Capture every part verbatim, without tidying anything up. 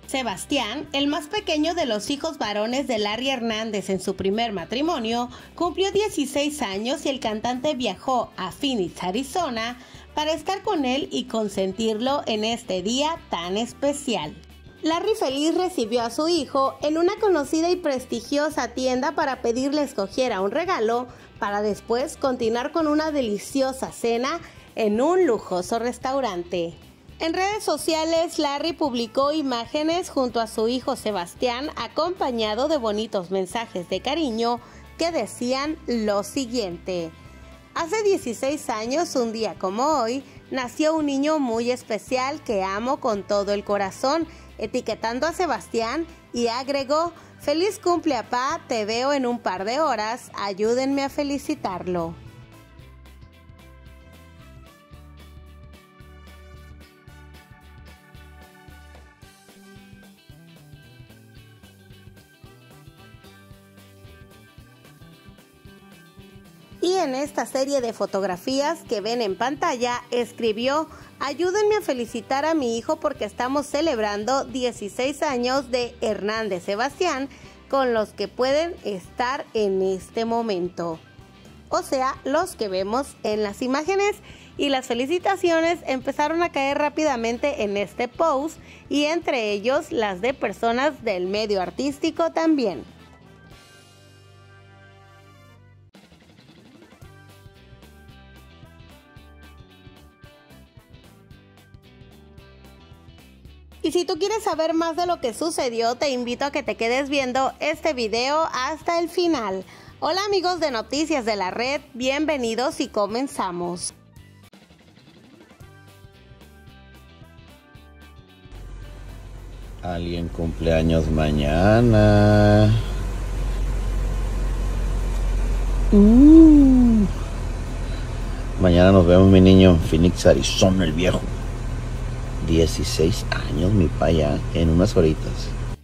Sebastián, el más pequeño de los hijos varones de Larry Hernández en su primer matrimonio, cumplió dieciséis años y el cantante viajó a Phoenix, Arizona, para estar con él y consentirlo en este día tan especial. Larry feliz recibió a su hijo en una conocida y prestigiosa tienda para pedirle escogiera un regalo para después continuar con una deliciosa cena en un lujoso restaurante. En redes sociales, Larry publicó imágenes junto a su hijo Sebastián, acompañado de bonitos mensajes de cariño que decían lo siguiente: hace dieciséis años, un día como hoy, nació un niño muy especial que amo con todo el corazón, etiquetando a Sebastián, y agregó: feliz cumple, papá, te veo en un par de horas, ayúdenme a felicitarlo. Y en esta serie de fotografías que ven en pantalla, escribió: ayúdenme a felicitar a mi hijo porque estamos celebrando dieciséis años de Hernández Sebastián con los que pueden estar en este momento. O sea, los que vemos en las imágenes, y las felicitaciones empezaron a caer rápidamente en este post, y entre ellos las de personas del medio artístico también. Y si tú quieres saber más de lo que sucedió, te invito a que te quedes viendo este video hasta el final. Hola amigos de Noticias de la Red, bienvenidos y comenzamos. Alguien cumpleaños mañana. Uh. Mañana nos vemos, mi niño, en Phoenix, Arizona, el viejo. dieciséis años, mi pa, ya, en unas horitas.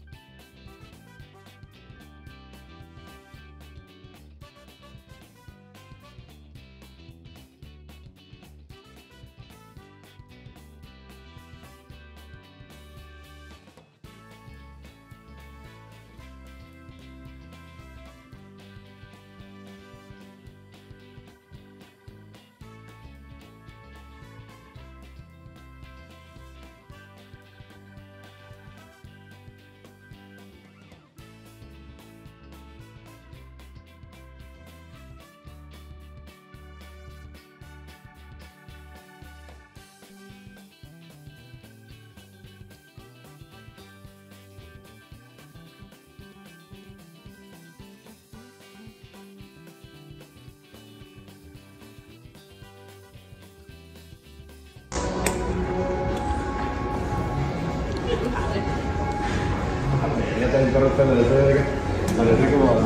El perro está en el parece como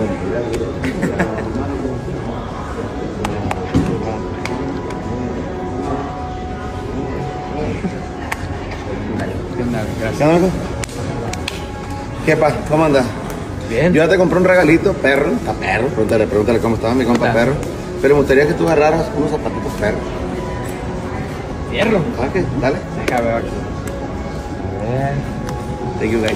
Gracias. ¿Qué pasa? ¿Cómo andas? Bien. Yo ya te compré un regalito, perro. Está perro. Pregúntale, pregúntale cómo estaba mi compa perro. Pero me gustaría que tú agarraras unos zapatitos perro. Fierro. ¿Sabes qué? Dale. Déjame ver. A ver. Thank you, guys.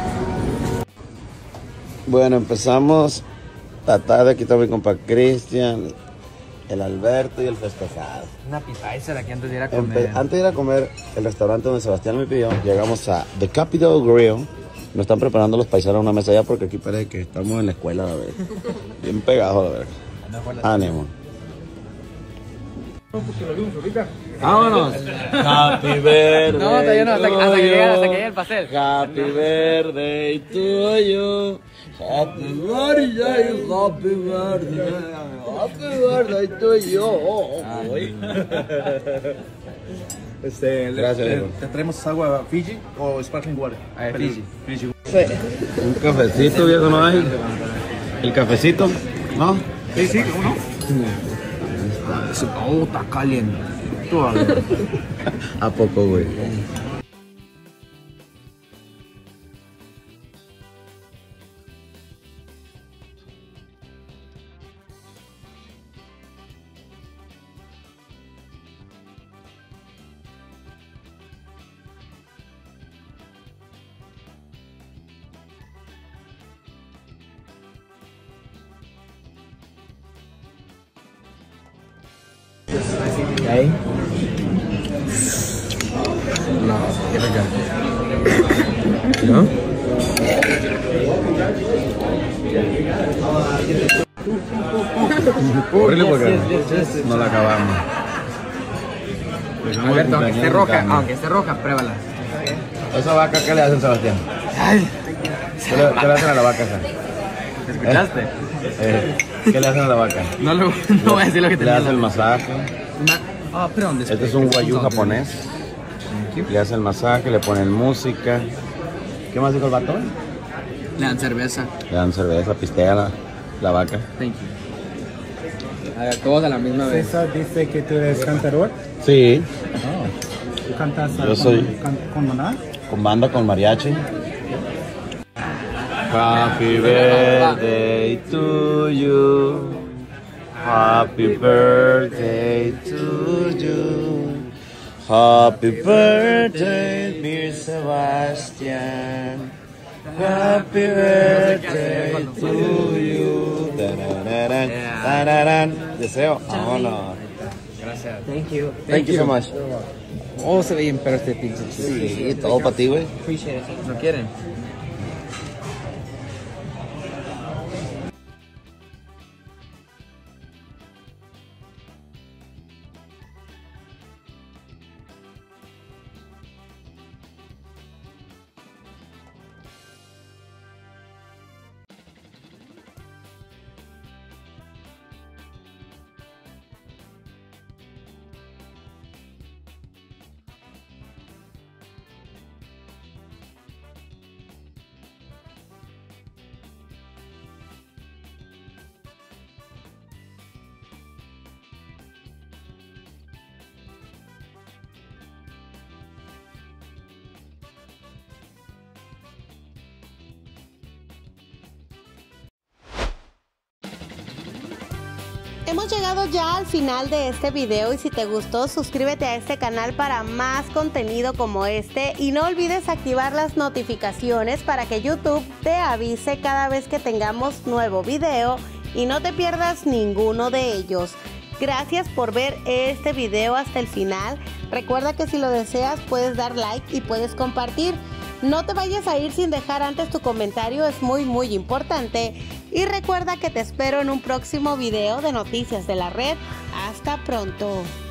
Bueno, empezamos la tarde. Aquí está mi compa Cristian, el Alberto y el festejado. Una pizza aquí antes de ir a Empe comer. antes de ir a comer, el restaurante donde Sebastián me pidió, llegamos a The Capitol Grill. Nos están preparando los paisanos una mesa allá porque aquí parece que estamos en la escuela, la verdad. Bien pegados, la verdad. Ánimo. Vámonos. Happy birthday. No, todavía no, hasta, hasta que llegue hasta que llegue el pastel. Happy birthday to you. Happy birthday, happy birthday. Happy birthday to you. Este, Gracias, le, hijo. ¿Te traemos agua Fiji o sparkling water? A ver, Fiji. Fiji. Un cafecito, viejo, ¿no hay? El cafecito, ¿no? Sí, sí, ¿cómo no? Oh, está caliente. ¿A poco, güey? Hey. No, qué rica. ¿No? Horrible porque no la acabamos. Alberto, aunque esté roja, aunque esté roja, pruébala. ¿Esa vaca qué le hacen, Sebastián? Ay. ¿Qué le, qué le hacen a la vaca esa? ¿Te escuchaste? Eh, ¿Qué le hacen a la vaca? No, lo, no voy a decir lo que te Le hacen el masaje. Ah, perdón. Este es un guayú japonés. Le hacen el masaje, le ponen música. ¿Qué más dijo el vato? Le dan cerveza. Le dan cerveza, pistea la, la vaca. Thank you. A ver, todos a la misma vez. César dice que tú eres cantador. Sí, ¿Tú cantas Yo con, soy- con, con maná? con banda, con mariachi. Happy birthday to you. Happy birthday to you. Happy birthday, dear Sebastian. Happy birthday to you. Tararán, tararán. Deseo. Vámonos. Gracias. Thank you. Thank you so much. Oh, se ve bien, pero este pinche. Sí, todo para ti, güey. ¿No quieren? Hemos llegado ya al final de este video y si te gustó suscríbete a este canal para más contenido como este y no olvides activar las notificaciones para que YouTube te avise cada vez que tengamos nuevo video y no te pierdas ninguno de ellos. Gracias por ver este video hasta el final. Recuerda que si lo deseas puedes dar like y puedes compartir. No te vayas a ir sin dejar antes tu comentario, es muy muy importante. Y recuerda que te espero en un próximo video de Noticias de la Red. Hasta pronto.